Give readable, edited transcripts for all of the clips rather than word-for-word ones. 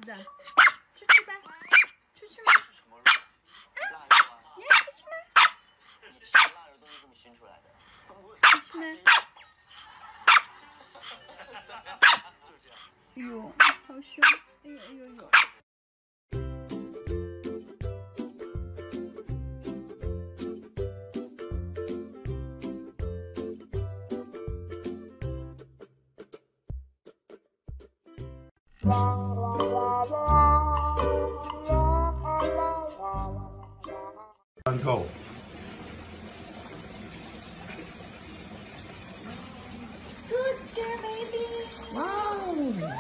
子？出去吧，出去吗？ 是什么肉？腊肉啊？ 你要出去吗？ 你吃的腊肉都是这么熏出来的。 出去吗？ 就是这样。 哎呦，好凶！哎呦哎呦呦！ And go. Good girl, baby. Wow.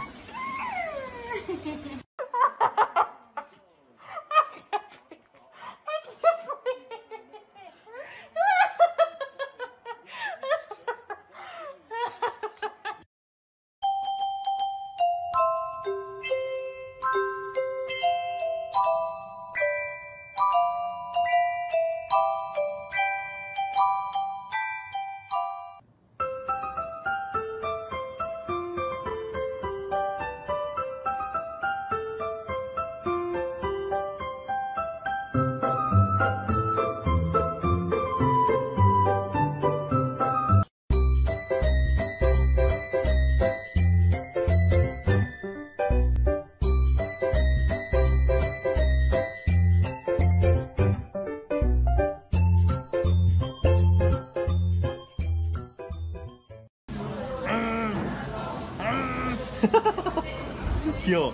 귀여워.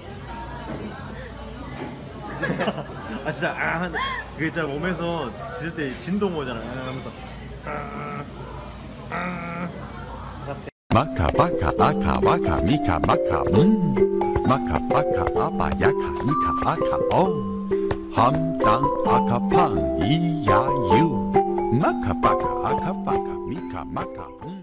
아 진짜 그게 진짜 몸에서 짖을 때 진동 오잖아. 하면서 마카 바카 아카 와카 미카 마카 마카 바카 아빠 야카 이카 아카 오 함당 아카 팡 이야유 마카 바카 아카 바카 미카 마카